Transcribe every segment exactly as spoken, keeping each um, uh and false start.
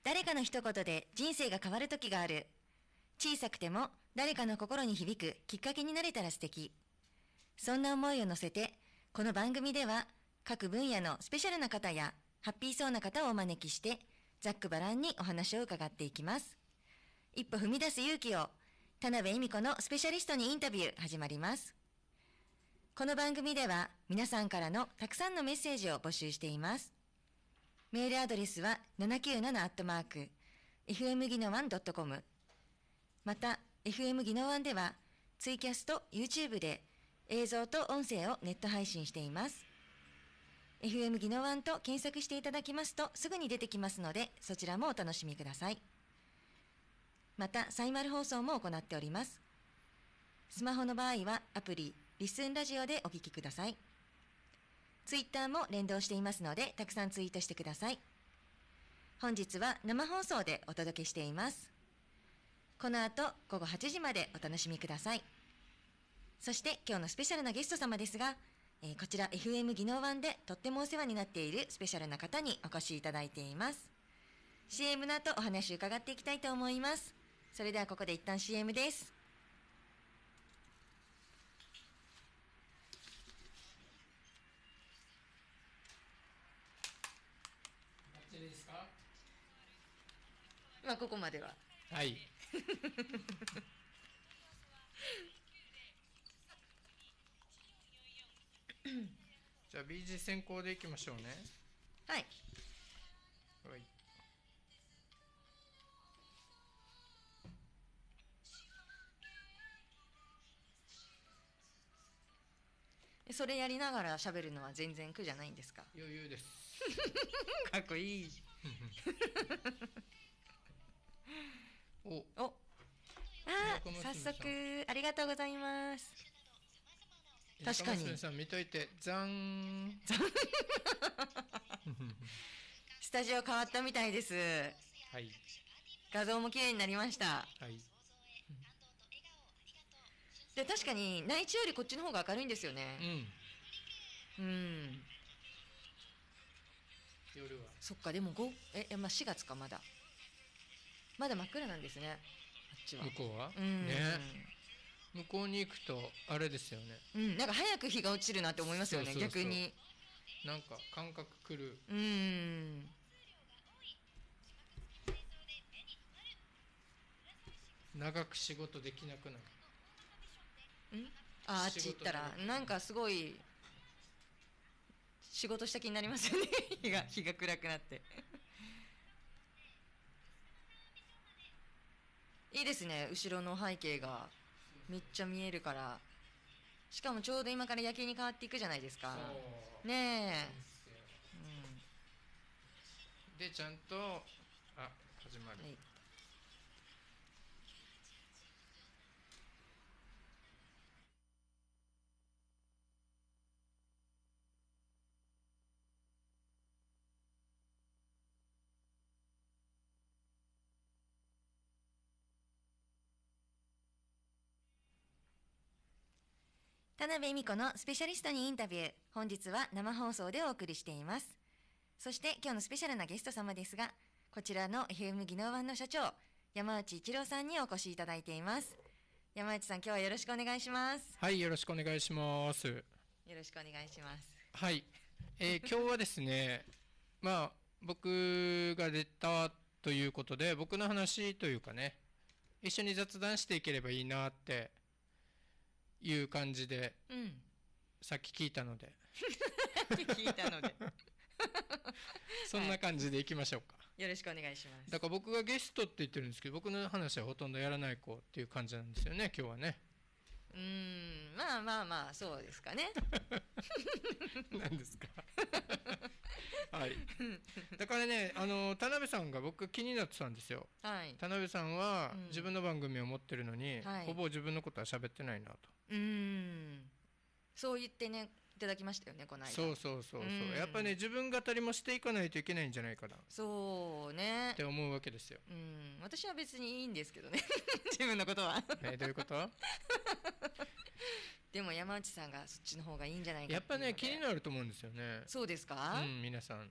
誰かの一言で人生が変わる時がある。小さくても誰かの心に響くきっかけになれたら素敵。そんな思いを乗せて、この番組では各分野のスペシャルな方やハッピーそうな方をお招きして、ざっくばらんにお話を伺っていきます。一歩踏み出す勇気を、田辺恵美子のスペシャリストにインタビュー始まります。この番組では皆さんからのたくさんのメッセージを募集しています。メールアドレスは ななきゅうなな アットマーク エフエム ギノワン ドットコム。また エフエム ギノワンではツイキャスと YouTube で映像と音声をネット配信しています。エフエム ギノワンと検索していただきますとすぐに出てきますので、そちらもお楽しみください。またサイマル放送も行っております。スマホの場合はアプリリスンラジオでお聞きください。ツイッターも連動していますので、たくさんツイートしてください。本日は生放送でお届けしています。この後ごごはちじまでお楽しみください。そして今日のスペシャルなゲスト様ですが、えー、こちら エフエム ギノワンでとってもお世話になっているスペシャルな方にお越しいただいています。シーエム の後お話を伺っていきたいと思います。それではここで一旦 シーエム です。 いいですか？ まあここまでははいじゃあ ビージー 先行でいきましょうね。 はい、 はい。 それやりながら喋るのは全然苦じゃないんですか？ 余裕ですかっこいいおおあー早速ありがとうございます。確かにさん見といてざんスタジオ変わったみたいです。 はい、 画像も綺麗になりました。 はい、 で確かに内地よりこっちの方が明るいんですよね。うん、うん、 夜はそっか。でもごえ、まあ、しがつか。まだまだ真っ暗なんですね、あっちは。 向こうは、 うん、 ね、向こうに行くとあれですよね、 うん、なんか早く日が落ちるなって思いますよね。そうそうそう、逆になんか感覚くる。 うん、 長く仕事できなくなる。 んああっち行ったらなんかすごい仕事した気になりますよね日が日が暗くなっていいですね、後ろの背景がめっちゃ見えるから。しかもちょうど今から夜景に変わっていくじゃないですか。ねえ、 うん、でちゃんとあ始まる、はい。 田辺恵美子のスペシャリストにインタビュー。本日は生放送でお送りしています。そして今日のスペシャルなゲスト様ですが、こちらの エフエム ギノワンの社長、山内一郎さんにお越しいただいています。山内さん、今日はよろしくお願いします。 はい、よろしくお願いします。 よろしくお願いします。 はい、えー、今日はですねまあ僕が出たということで、僕の話というかね、一緒に雑談していければいいなっていう感じで、うん、さっき聞いたので聞いたのでそんな感じでいきましょうか、はい、 よろしくお願いします。 だから僕がゲストって言ってるんですけど、僕の話はほとんどやらない子っていう感じなんですよね、今日はね。 うーん、まあまあまあそうですかね何ですかはいだからね、あの田辺さんが僕気になってたんですよ、はい、田辺さんは自分の番組を持ってるのに、うん、ほぼ自分のことは喋ってないなと、 うーん、そう言ってねいただきましたよね、この間。 そうそうそうそう、うん、やっぱね自分語りもしていかないといけないんじゃないかな、 そうねって思うわけですよ。 うん、私は別にいいんですけどね自分のことはえどういうことでも山内さんがそっちの方がいいんじゃないかっていうので。 やっぱね気になると思うんですよね。 そうですか？ うん、皆さん。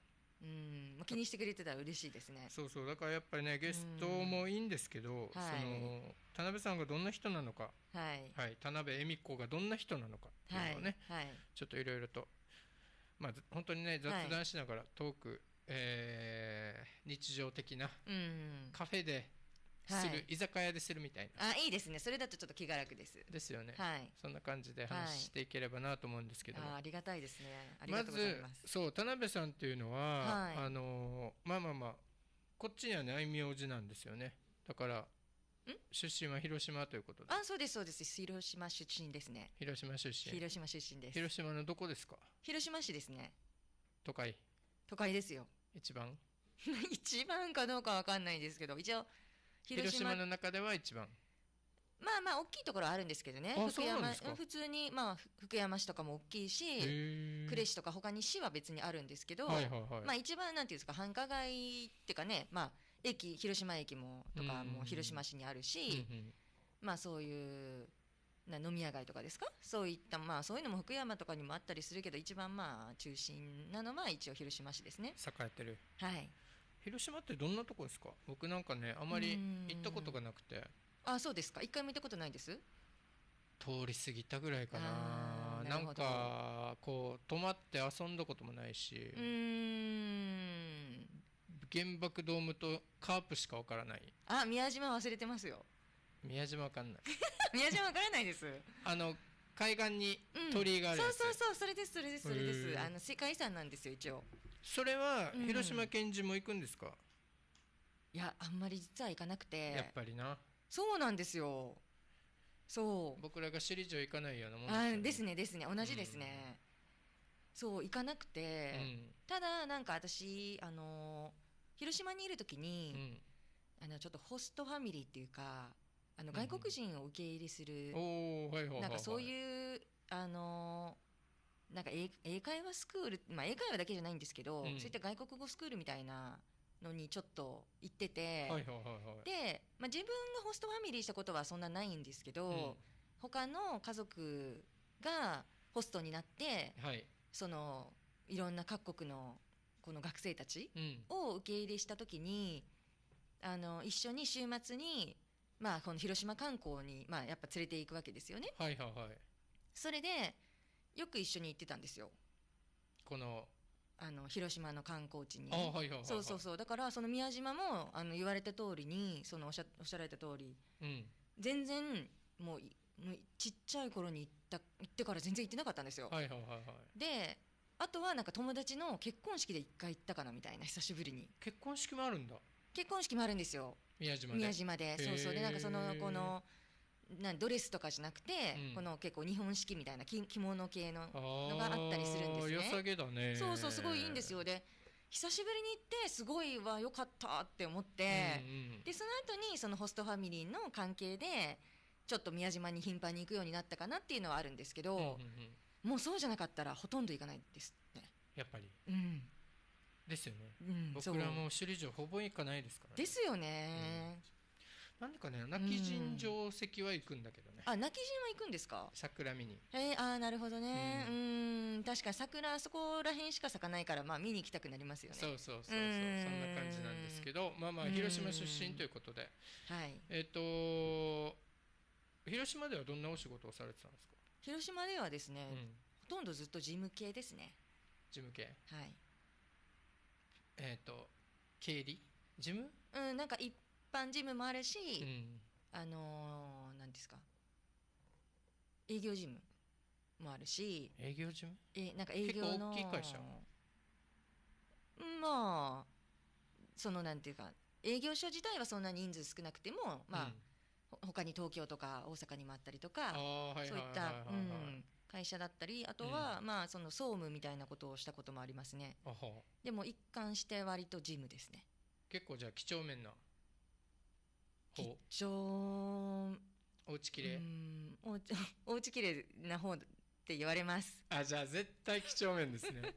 うんまあ気にしてくれてたら嬉しいですね。 そうそう、だからやっぱりねゲストもいいんですけど、そはいの田辺さんがどんな人なのか、 はいはい、田辺恵美子がどんな人なのかっていうのをね、 はいはいちょっといろいろと、まあ、ず本当にね雑談しながらトーク、えー日常的なうんカフェでする、 はい居酒屋でするみたいなあいいですね。それだとちょっと気が楽です。 ですよね、 はいそんな感じで話していければなと思うんですけども、 あありがたいですね。ありまがとうございずます。 そう田辺さんっていうのは、 はいあのーまあまあまあこっちにはね名字なんですよね。だから出身は広島ということで。 あそうですそうです。広島出身ですね。 広島出身。 広島出身です。 広島のどこですか？ 広島市ですね。 都会都会ですよ。 一番一番かどうかわかんないですけど、一応広広島島の中では一番。 まあまあ大きいところはあるんですけどね。 あ福山そうなんですかうん普通にまあふ福山市とかも大きいし、 へ呉市とか他に市は別にあるんですけど、 はいはいはい。 まあ一番なんていうんですか繁華街っていうかね、まあ駅広島駅もとかも広島市にあるし、 うんうんまあそういうな飲み屋街とかですか、そういったまあそういうのも福山とかにもあったりするけど、一番まあ中心なのは一応広島市ですね。 栄えてる。 はい。 広島ってどんなとこですか？僕なんかねあまり行ったことがなくて、 あそうですか。一回も見たことないです。 通り過ぎたぐらいかな。 あーななんるほどかこう泊まって遊んだこともないし、 うーん原爆ドームとカープしかわからない。 あ宮島忘れてますよ。 宮島わかんない。 宮島わからないです。 あの海岸にうん鳥居があるやつ、 そうそうそうそれですそれですそれでへす。 ーあの世界遺産なんですよ一応。 それはうん広島県人も行くんですか？ いやあんまり実は行かなくて。 やっぱりな。 そうなんですよ。そう僕らが首里城行かないようなもんあですよね。 ですねですね同じですね。そう行かなくて、ただなんか私あの広島にいる時うんに、 うんあのちょっとホストファミリーっていうかあのうんうん外国人を受け入れする、 おおはいはいはいはい。 なんかそうう。 いうあのなんか英英会話スクール、まあ、英会話だけじゃないんですけど、 うんそういった外国語スクールみたいなのにちょっと行ってて、 はいはいはいはい。 で、まあ、自分がホストファミリーしたことはそんなないんですけど、 うん他の家族がホストになってはい。 そのいろんな各国のこの学生たちうんを受け入れした時にあの一緒に週末に、まあ、この広島観光に、まあ、やっぱ連れて行くわけですよね。 はいはいはい。 それでよく一緒に行ってたんですよ、 このあの広島の観光地に。 あはいはいはいはい。 そうそうそうだからその宮島もあの言われた通りにそのおっしゃおっしゃられた通りうん。 全然もういもうちっちゃい頃に行った行ってから全然行ってなかったんですよ、 はいはいはいはい。 であとはなんか友達の結婚式で一回行ったかなみたいな久しぶりに。 結婚式もあるんだ。 結婚式もあるんですよ宮島で。 宮島で。そうそうでなんかそのへーこのなんドレスとかじゃなくて、 うんこの結構日本式みたいな着着物系のあのがあったりするんですね。 良さげだね。 そうそうすごいいいんですよ。で久しぶりに行ってすごいわ良かったって思って、 うんうんでその後にそのホストファミリーの関係でちょっと宮島に頻繁に行くようになったかなっていうのはあるんですけど、 うんうんうんもうそうじゃなかったらほとんど行かないですね。 やっぱりうん、 ですよね。 うん、 僕らも首里城ほぼ行かないですからね。 ですよね、 なんでかね、泣き陣城跡は行くんだけどね。 あ泣き陣は行くんですか？ 桜見に。 えー、あーなるほどね。 ううんん確かに桜あそこら辺しか咲かないからまあ見に行きたくなりますよね。 そうそうそうそう、そうんんな感じなんですけど、まあまあうん広島出身ということで、 はいえっ、と広島ではどんなお仕事をされてたんですか？ 広島ではですね、 うん、 ほとんどずっと事務系ですね。 事務系、 はいえっ、と経理事務、 うんなんか一般事務もあるし、 うん、 あのー、なんですか営業事務もあるし、 営業事務、 えなんか営業の結構大きい会社。 うんまあそのなんていうか営業所自体はそんな人数少なくてもまあ、 うんほ他に東京とか大阪にもあったりとか、 あーはいはいはいはいはい、 そういった、うん、会社だったりあとは、まあその総務みたいなことをしたこともありますね。 あはでも一貫して割と事務ですね。 結構じゃあ几帳面な吉方、 兆おうちきれい、 うんおうちおうちきれいな方って言われます。 あじゃあ絶対几帳面ですね。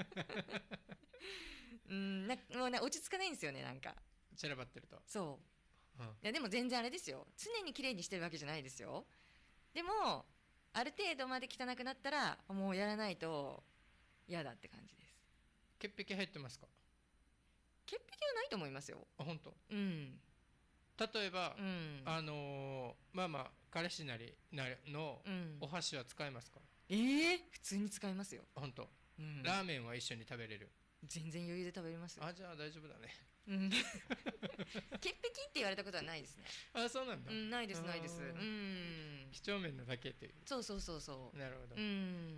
うんなもうね落ち着かないんですよねなんか。 散らばってると、 そううん、 いやでも全然あれですよ常に綺麗にしてるわけじゃないですよ。でもある程度まで汚くなったらもうやらないと嫌だって感じです。 潔癖入ってますか？ 潔癖はないと思いますよ。 あ、本当。 うん例えば、 うん、 あのーまあまあ彼氏なりなりのうん、 お箸は使えますか？ えー、普通に使いますよ、 本当。 うん、 ラーメンは一緒に食べれる？ 全然余裕で食べれますよ。 あ、じゃあ大丈夫だね。 うん、潔癖って言われたことはないですね。 あ、そうなんだ。 うん、ないですないです。うあーん、 几帳面なだけっていう。 そうそうそうそなるほど。 う。うん、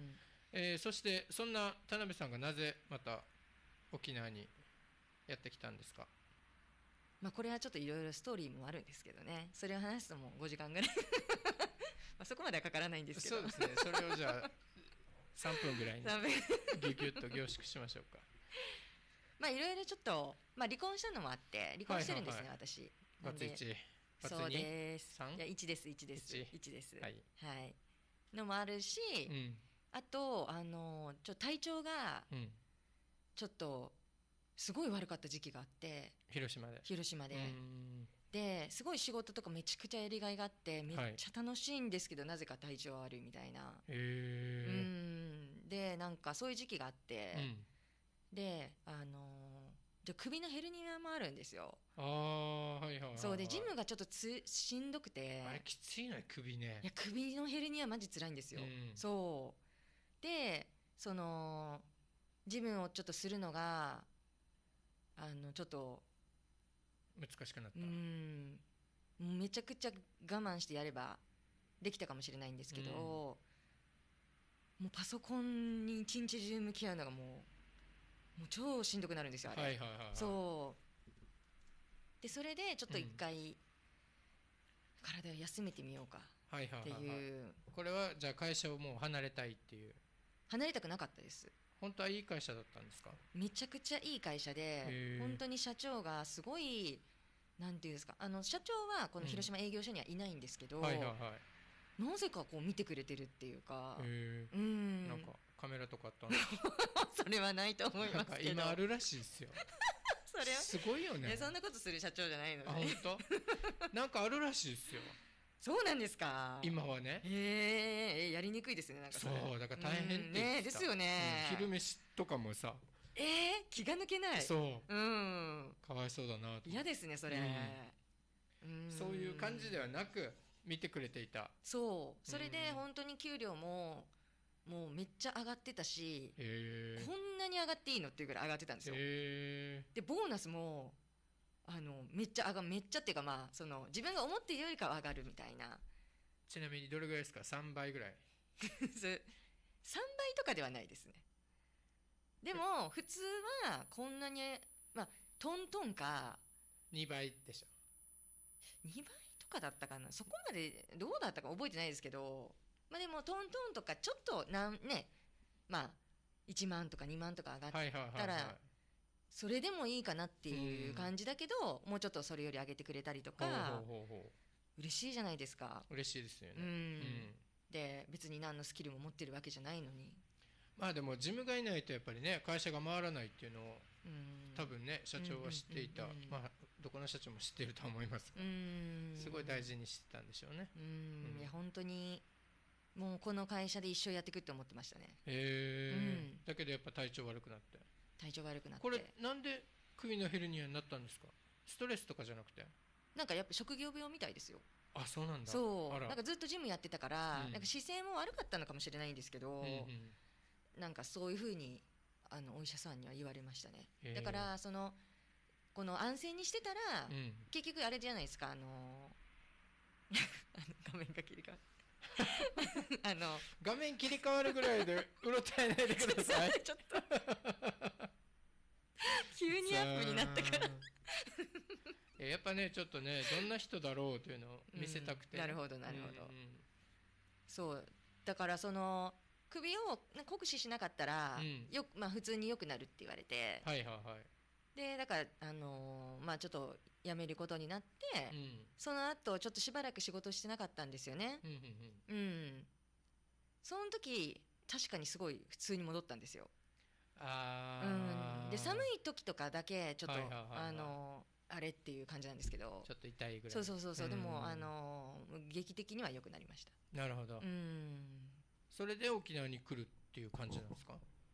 えーそしてそんな田辺さんがなぜまた沖縄にやってきたんですか？ まあこれはちょっといろいろストーリーもあるんですけどね。それを話すともうごじかんぐらいまあそこまではかからないんですけど。 そうですね。それをじゃあさんぷんぐらいにダメギュギュッと凝縮しましょうか。 まあいろいろちょっと、まあ離婚したのもあって離婚してるんですね、 はいはい私。 バツいち、バツそうに、 です。 さん、 いやいちですいちですいちいちです。 はい。 はい。のもあるし、 うん、 あとあのちょ体調がうん。 ちょっとすごい悪かった時期があって、 広島で。 広島で。 うーんですごい仕事とかめちゃくちゃやりがいがあってめっちゃ楽しいんですけど、なぜか体調悪いみたいな。うへえ。 んでなんかそういう時期があって、 うん。 であのじゃ首のヘルニアもあるんですよ。 ああ、はいはいはいはい。 そうでジムがちょっとつしんどくて、 あれきついのよ、首ね。 いや首のヘルニアマジ辛いんですよ。 うんそうでそのジムをちょっとするのがあのちょっと難しくなっうた。 んもうめちゃくちゃ我慢してやればできたかもしれないんですけど、 うんもうパソコンに一日中向き合うのがもうもう超しんどくなるんですよあれ、 はいはいはいはい。 そうでそれでちょっと一回、体を休めてみようかはいはいってはいはい。 いう、 これはじゃあ会社をもう離れたいっていう。 離れたくなかったです。 本当はいい会社だったんですか？ めちゃくちゃいい会社でへー本当に社長がすごいなんていうんですか、あの社長はこの広島営業所にはいないんですけど、 はいはいはい。 なぜかこう見てくれてるっていうか、 へえ。 うんなんかカメラとかあったんですか？ それはないと思いなんかますけど、 今あるらしいですよ。 それはすごいよね。 いやそんなことする社長じゃないのあ、 で、 本当？なんかあるらしいですよ。 そうなんですか。 今はね。 へえやりにくいですねなんかそれ。 そうだから大変って言ってた。 うんねですよね、 うん昼飯とかもさ、 えー、気が抜けない。 そううんかわいそうだなと思って。 嫌ですねそれ、 うんうんそういう感じではなく見てくれていた。 そうそれでうん本当に給料ももうめっちゃ上がってたし、 へこんなに上がっていいのっていうぐらい上がってたんですよ。 え。 でボーナスもあのめっちゃ上がめっちゃっていうかまあその自分が思っているよりかは上がるみたいなちなみにどれぐらいですか？さんばいぐらい。 それさんばいとかではないですね。でも普通はこんなにまあトントンかにばいでしょ。 にばいとかだったかな、そこまでどうだったか覚えてないですけど、まあでもトントンとかちょっとなんねまあいちまんとかにまんとか上がっはいはいはいはい。 たらそれでもいいかなっていう感じだけど、もうちょっとそれより上げてくれたりとかほうほうほうほ嬉しいじゃないですか。 う。嬉しいですよね。 うん、 うんで別に何のスキルも持ってるわけじゃないのに、 まあでもジムがいないとやっぱりね会社が回らないっていうのをうん、 多分ね社長は知っていた。 うんうんうんうんまあどこの社長も知っているとは思いますが、 うんすごい大事にしてたんでしょうね。 うん、 うんいや本当にもうこの会社で一生やっていくって思ってましたね。 へえ、 うんだけどやっぱ体調悪くなって体調悪くなってこれなんで首のヘルニアになったんですか？ストレスとかじゃなくて？ なんかやっぱ職業病みたいですよ。 あ、そうなんだ。 そうあら。 なんかずっとジムやってたから、 うんなんか姿勢も悪かったのかもしれないんですけど、 うんうんなんかそういうふうにあのお医者さんには言われましたね。 へーだからそのこの安静にしてたら、 うん結局あれじゃないですか、あのあの画面が切り替わるあの画面切り替わるぐらいでうろたえないでください。 ちょっと急にアップになったからえやっぱねちょっとねどんな人だろうというのを見せたくて、 うんなるほどなるほど、 うんうんそうだからその首を酷使しなかったら、 うんよまあ、普通に良くなるって言われて、 はいはいはい。 でだから、あのーまあ、ちょっと辞めることになって、 うんその後ちょっとしばらく仕事してなかったんですよね。 うんうんうんうんその時確かにすごい普通に戻ったんですよ。 あーうん、で寒い時とかだけちょっと、 はいはいはいはいあのあれっていう感じなんですけど、 ちょっと痛いぐらい。 そうそうそうそう、でもんあの劇的には良くなりました。 なるほど、 うんそれで沖縄に来るっていう感じなんですか？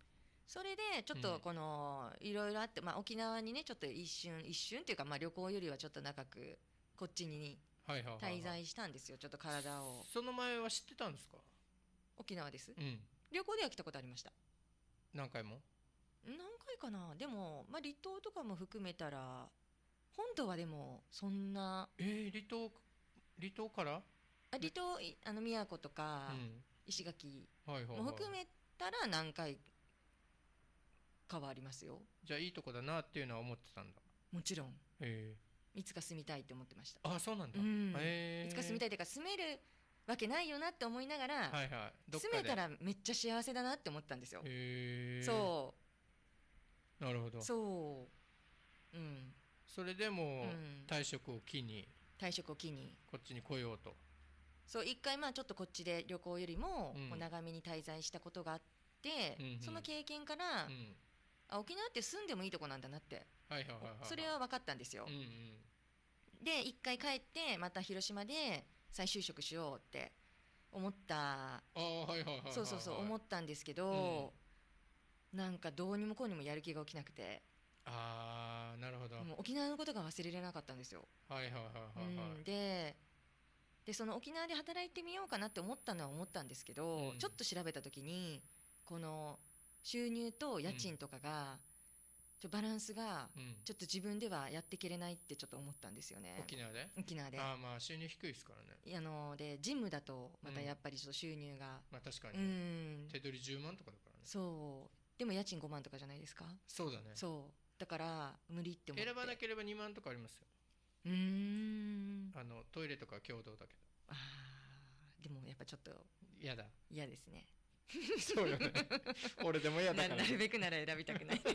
それでちょっとこのいろいろあって、まあ、沖縄にねちょっと一瞬一瞬っていうか、まあ、旅行よりはちょっと長くこっちにはいはいはいはい滞在したんですよ。ちょっと体を。 その前は知ってたんですか？ 沖縄です。 うん。 旅行では来たことありました。 何回も？ 何回かな。でも、まあ、離島とかも含めたら本島はでもそんな。 えー、離島離島から？ あ離島いあの宮古とかうん石垣はいはいはいも含めたら何回かはありますよ。 じゃあいいとこだなっていうのは思ってたんだ。 もちろんえいつか住みたいって思ってました。 ー、あそうなんだ、 うんえー、 いつか住みたいというか住めるわけないよなって思いながら、 はいはいどっかで住めたらめっちゃ幸せだなって思ったんですよ。 へーそなるほど。 うそううんそれでもうん退職を機に退職を機にこっちに来ようと。 そう一回まあちょっとこっちで旅行よりもうんこう長めに滞在したことがあって、 うんうんその経験から、 うんあ沖縄って住んでもいいとこなんだなってはいはいはいはいそれは分かったんですよ。 うんうんで一回帰ってまた広島で再就職しようって思ったああはいはいはいはいはいそうそうそう思ったんですけど、なんかどうにもこうにもやる気が起きなくて、 ああなるほどはいもう沖縄のことが忘れれなかったんですよ。 はいはいはいはいうんででその沖縄で働いてみようかなって思ったのは思ったんですけど、 うんちょっと調べた時にこの収入と家賃とかが、ちょバランスがうんちょっと自分ではやっていけれないってちょっと思ったんですよね。 沖縄で沖縄でああまあ収入低いですからね。 あのでジムだとまたやっぱりちょっと収入が、 まあ確かうに、 ん手取りじゅうまんとかだからね。 そうでも家賃ごまんとかじゃないですか。 そうだね。 そうだから無理って思って選ばなければにまんとかありますよ。 うーんあのトイレとか共同だけどあーでもやっぱちょっと嫌だ嫌ですね。 そうよね俺でも嫌だなからなるべくなら選びたくない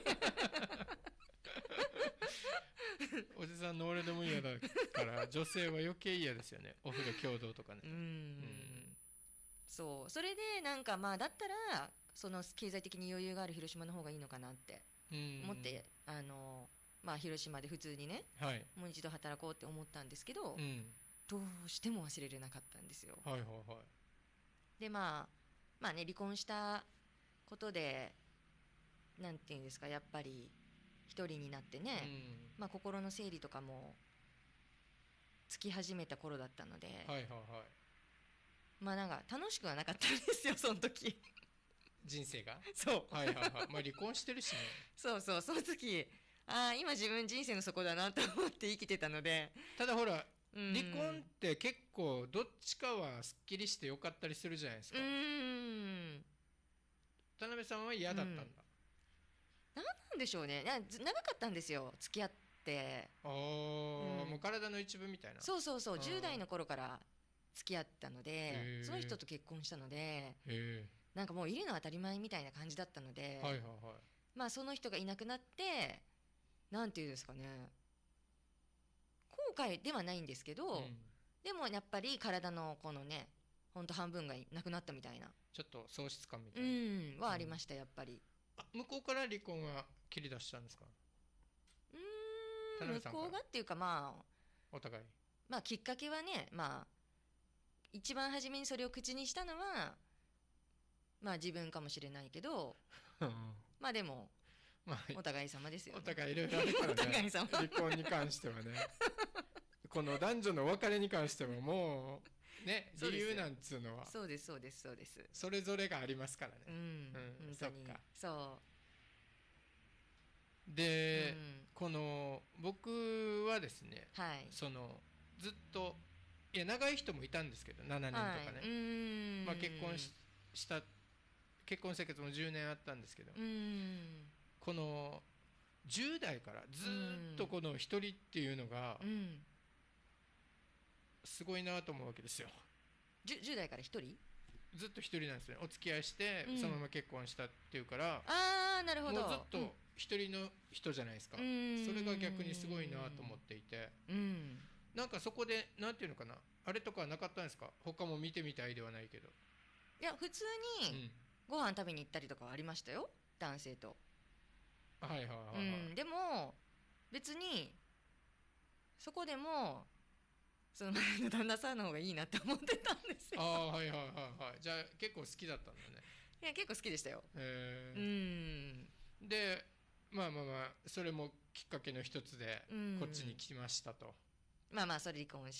おじさんの俺でも嫌だから女性は余計嫌ですよねお風呂共同とかねうーんうんそうそれでなんかまあだったらその経済的に余裕がある広島の方がいいのかなってうん思って、あのまあ広島で普通にねはいもう一度働こうって思ったんですけど、 うんどうしても忘れれなかったんですよ。 はいはいはいでまあまあね離婚したことでなんていうんですかやっぱり一人になってね、まあ、心の整理とかもつき始めた頃だったので、 うんはいはいはいまあなんか楽しくはなかったんですよその時人生がそうはいはいはいまあ離婚してるしねそうそうその時ああ今自分人生の底だなと思って生きてたので、 ただほらうん離婚って結構どっちかはすっきりしてよかったりするじゃないですかうーん田辺さんは嫌だったんだ、 なんでしょうねいやず長かったんですよ付き合ってああ、 うんもう体の一部みたいなそうそうそうあーじゅう代の頃から付き合ったのでへーその人と結婚したのでへえなんかもういるのは当たり前みたいな感じだったので、 はいはいはいまあその人がいなくなってなんていうんですかね後悔ではないんですけど、 うんでもやっぱり体のこのねほんと半分がなくなったみたいなちょっと喪失感みたういな、 んはありましたやっぱりあ向こうから離婚は切り出したんですかう田ーん向辺さんからこうがっていうかまあお互いまあきっかけはねまあ一番初めにそれを口にしたのはまあ自分かもしれないけどまあでもまあお互い様ですよねお互いいろいろあるからねお互い様離婚に関してはねこの男女の別れに関してはもうねそうですよ理由なんつうのはそうですそうですそうですそれぞれがありますからうん、 ね、うん本当にそっかそうう、 で、 うん、 この僕はですねはいそのずっといや長い人もいたんですけどななねんとかね、 はいうーんまあ、結婚しした結婚生活もじゅうねんあったんですけど、 うーんこのじゅう代からずーっとこの一人っていうのがうんすごいなと思うわけですよ。 じゅじゅう代から一人ずっと一人なんですね。お付き合いしてうんそのまま結婚したっていうから、 ああなるほどもうずっと一人の人じゃないですか、 うんそれが逆にすごいなと思っていて、 うんなんかそこでなんていうのかなあれとかはなかったんですか？他も見てみたいではないけど、 いや普通うにん、 ご飯食べに行ったりとかはありましたよ男性と、 はいはいはいはい、 うん、でも別にそこでもその前の旦那さんの方がいいなって思ってたんですよああはいはいはいはいじゃあ結構好きだったんだね。 いや結構好きでしたよへうーんでまあまあまあそれもきっかけの一つでうんこっちに来ましたと、 まあまあそれ離婚して、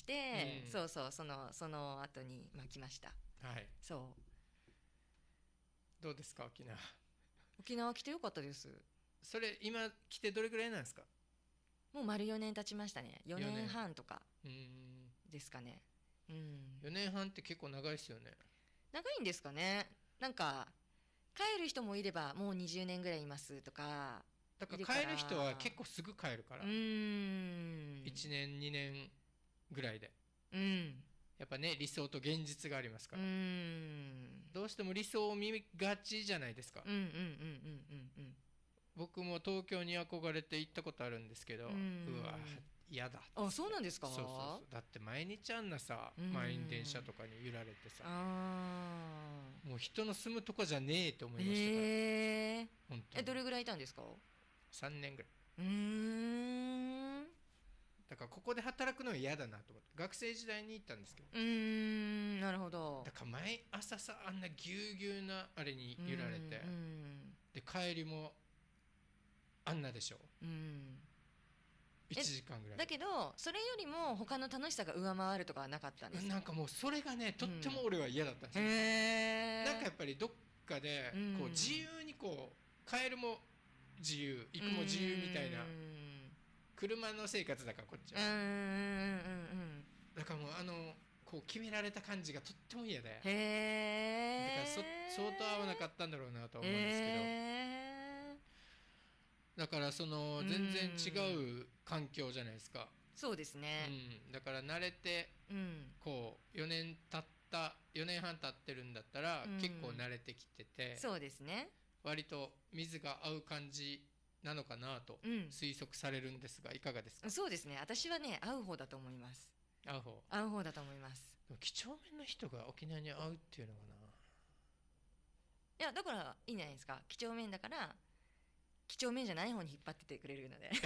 うんそうそうそのその後にまあ来ました。 はいそどうですか沖縄。 う沖縄来てよかったです。 それ今来てどれぐらいなんですか。 もう丸よねん経ちましたね。よねんはんとかうーんですかね。うんよねんはんって結構長いですよね。 長いんですかね。なんか帰る人もいればもうにじゅうねんぐらいいますとか。 だからいるから帰る人は結構すぐ帰るから、 うーんいちねんにねんぐらいでうんやっぱね理想と現実がありますかうら、 んどうしても理想を見がちじゃないですか、 うんうんうんうんうん僕も東京に憧れて行ったことあるんですけど、ううんわ嫌だ。 あ、そうなんですか。 そうそうそうだって毎日あんなさうん満員電車とかに揺られてさ、 あもう人の住むとこじゃねえと思ーいましたから、 へえ本当にえどれぐらいいたんですか。 さんねんぐらい。 うーんだからここで働くのは嫌だなと思って学生時代に行ったんですけど、 うーんなるほど。 だから毎朝さあんなぎゅうぎゅうなあれに揺られて、 うんで帰りもあんなでしょ、 うんいちじかんぐらいだけどそれよりも他の楽しさが上回るとかはなかったんですか。 なんかもうそれがねとっても俺は嫌だったんですよ、 へえなんかやっぱりどっかでうんこう自由にこう帰るも自由行くも自由みたいな、車の生活だからこっちは、 うんうんうんうんだからもうあのこう決められた感じがとっても嫌で、 へえだからそ相当合わなかったんだろうなとは思うんですけど、 へーだからそのうん全然違う環境じゃないですか、 そうですうねん、だから慣れてうんこうよねん経ったよねんはん経ってるんだったらうん結構慣れてきてて、 そうですね割と水が合う感じなのかなとうん推測されるんですがいかがですか。 そうですね私はね合う方だと思います。 合う方。 合う方だと思います。 でも几帳面な人が沖縄に合うっていうのかいやだからいいんじゃないですか。几帳面だから几帳面じゃない方に引っ張っててくれるので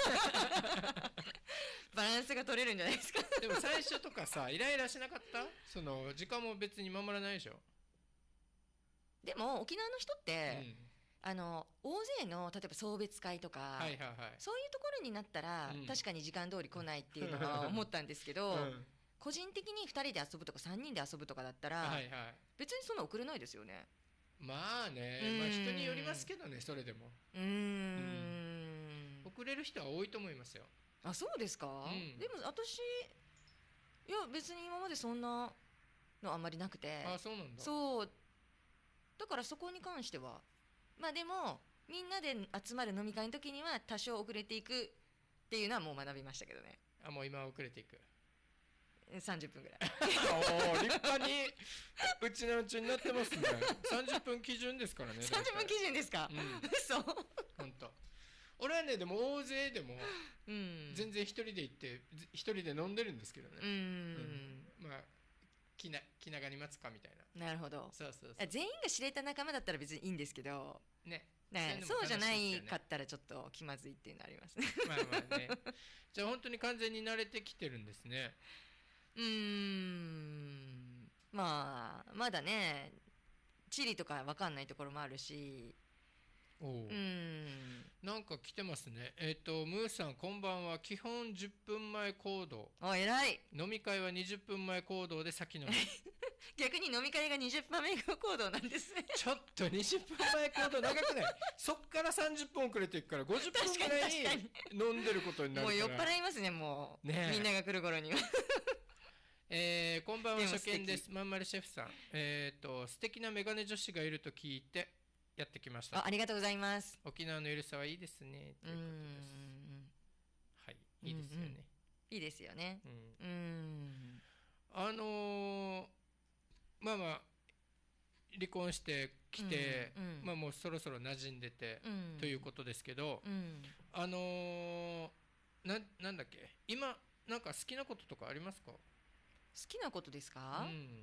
バランスが取れるんじゃないですかな。でも最初とかさイライラしなかった？その時間も別に守らないでしょ。 でも沖縄の人っうんて、あの大勢の例えば送別会とか、 はいはいはい。 そういうところになったら、 うん確かに時間通り来ないっていうのは思ったんですけど、 うん個人的にふたりで遊ぶとかさんにんで遊ぶとかだったら、 はいはい。 別にそんな遅れないですよね。 まあね、 うんまあ人によりますけどね、それでもうーん遅れる人は多いと思いますよ。 あそうですか、 うんでも私いや別に今までそんなのあんまりなくて、 あ、そうなんだ。 そうだからそこに関してはまあでもみんなで集まる飲み会の時には多少遅れていくっていうのはもう学びましたけどね。 あ、もう今は遅れていく。 さんじゅっぷんぐらいおお、立派にうちのうちになってますね。さんじゅっぷん基準ですからね。 さんじゅっぷん基準ですか、 うん嘘本当。俺はね、でも大勢でもうん全然一人で行って一人で飲んでるんですけどね。 うーんまあ気な気長に待つかみたいな。 なるほど。 そうそうそあ全員が知れた仲間だったら別にいいんですけど、 う。ね。 ね、 そういうのもそうじゃな楽しいですよねいかったらちょっと気まずいっていうのありますねまあまあね。じゃあ本当に完全に慣れてきてるんですね。 うーんまあまだね地理とか分かんないところもあるしおお。 うーんなんか来てますね。えっ、とムーさんこんばんは。基本じゅっぷんまえ行動。 あ偉い。 飲み会はにじゅっぷんまえ行動で先飲み。 逆に飲み会がにじゅっぷんまえ行動なんですねちょっとにじゅっぷんまえ行動長くない？そっからさんじゅっぷん遅れていくからごじゅっぷんぐらい確かに飲んでることになるから。 もう酔っ払いますねもう、 ねえみんなが来る頃にはえーこんばんはでも素敵初見です。まんまるシェフさん。えっ、と素敵なメガネ女子がいると聞いてやってきました。 あありがとうございます。 沖縄のゆるさはいいですね。とうーいうことです。 んはい、いいですよね。 いいですよね。 うんうーんあのーまあまあ離婚してきて、 うんうんまあもうそろそろ馴染んでて、 うんということですけど、 うんあのーななんだっけ今なんか好きなこととかありますか？ 好きなことですか、 うん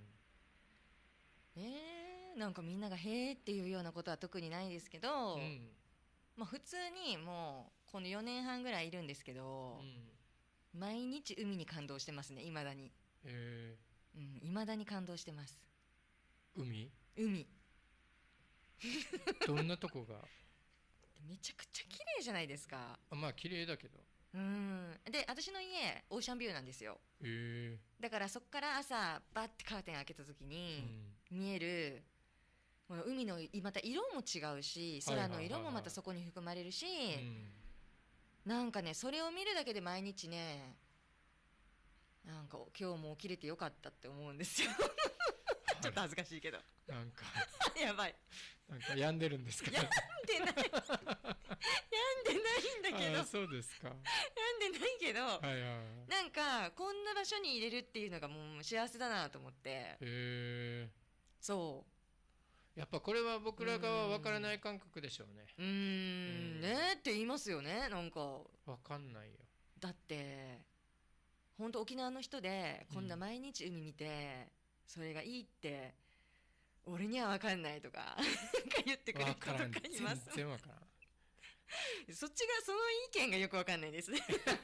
えー、なんかみんなが「へーっていうようなことは特にないですけど、 うんまあ、普通にもうこのよねんはんぐらいいるんですけど、 うん毎日海に感動してますね。いまだにえうんいまだに感動してます。 ー、海海どんなとこが？ めちゃくちゃ綺麗じゃないですか。 あ、まあ綺麗だけど。 うんで私の家オーシャンビューなんですよ。 へえ。 だからそっから朝バッてカーテン開けた時うにん。 見える、この海のまた色も違うし、空の色もまたそこに含まれるし、 うん。 なんかねそれを見るだけで毎日ね、なんか今日も起きれてよかったって思うんですよ。ちょっと恥ずかしいけどなんかやばい、 なんか病んでるんですか。 病んでない病んでないんだけど、 あ、そうですか。 病んでないけど、 はいはいはい。 なんかこんな場所に入れるっていうのがもう幸せだなと思って、 へえ。 そうやっぱこれは僕らがわからない感覚でしょうね。 うーんねーって言いますよね。なんかわかんないよ。 だって本当沖縄の人でこんな毎日海見て、それがいいって俺には分かんないとかなんか言ってくる子とかいます。 全然わからん。 そっちがその意見がよく分かんないですね。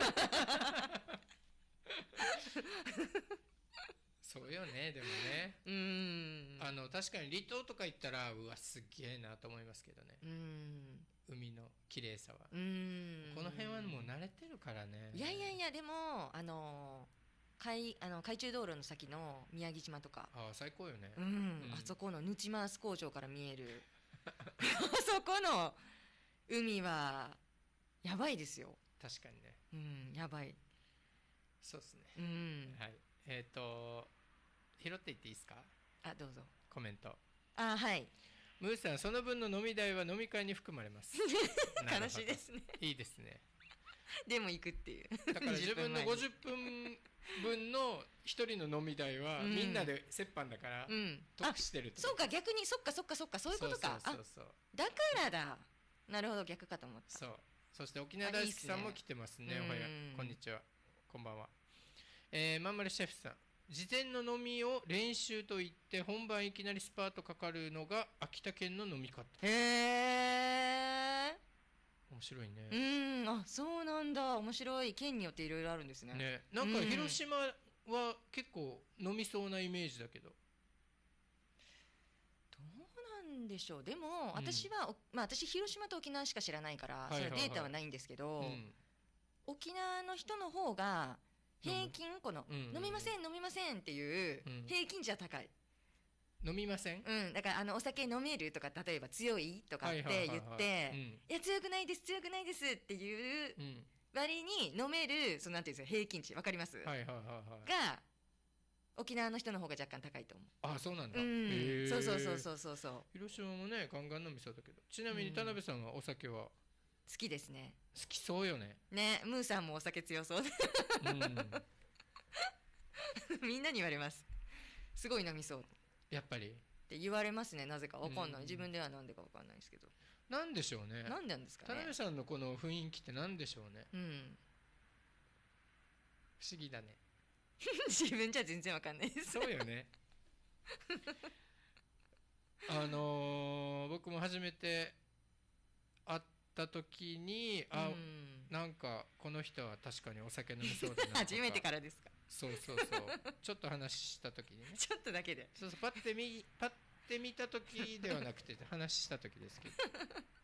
そうよね。でもね、 うーんあの確かに離島とか行ったらうわすっげえなと思いますけどね。 うーん海の綺麗さは。 うーんこの辺はもう慣れてるからね。 いやいやいや、でもあの海あの海中道路の先の宮城島とか、 ああ、最高よね。 うんうんあそこのヌチマース工場から見えるあそこの海はやばいですよ。 確かにね。 うんやばい。 そうですね。 うんはい。えっ、と拾っていっていいですか、 あどうぞ。 コメント。 あはいムーさん、その分の飲み代は飲み会に含まれます。 悲しいですね。 いいですね。 でも行くっていうだから自分のごじゅっぷんぶんのひとりの飲み代は、 うんみんなで折半だからうん得してるってそうか、逆にそっかそっかそっか、そういうことか。 そうそうそうあだからだ。なるほど、逆かと思った。 そう。そして沖縄大好きさんも来てますね。 あいいっすねおはようんう、こんにちは、こんばんは。えー、まんまるシェフさん、事前の飲みを練習と言って本番いきなりスパートかかるのが秋田県の飲み方。 へえ面白いね。 うんあそうなんだ。面白い。県によっていろいろあるんですね。 ね、なんかうん広島は結構飲みそうなイメージだけど。 どうなんでしょう。でも私は、おまあ、私広島と沖縄しか知らないから、 はいはいはいそれデータはないんですけど、 うん、 沖縄の人の方が平均この、 うんうんうん飲みません飲みませんっていううん平均値は高い。 飲みません。 うん、だからあのお酒飲めるとか例えば強いとかってはいはいはいはい言ってうんいや強くないです強くないですっていううん、 割に飲めるそのなんていうんですか平均値わかります、 はいはいはいはい。 が沖縄の人の方が若干高いと思あ、そうなんだ。 う。うんへーそうそうそうそうそうそう広島もね、ガンガン飲みそうだけど。ちなみに田辺さんはお酒は好きですね。 好きそうよね。 ねムーさんもお酒強そうでうん、 みんなに言われます。すごい飲みそうっやっぱりて言われますね。なぜかわかんない、 うん自分ではなんでかわかんないですけど、 なんでしょうね。 なんでなんですかね。 田辺さんのこの雰囲気ってなんでしょうね。 うん不思議だね。 自分じゃ全然わかんないです。 そうよね。あのー僕も初めて会った時に、あ、 うんなんかこの人は確かにお酒飲みそうだなとか。 初めてからですか。 そうそうそう。ちょっと話した時にね。 ちょっとだけで。 そうそう、パッて見パッて見た時ではなくて話した時ですけど。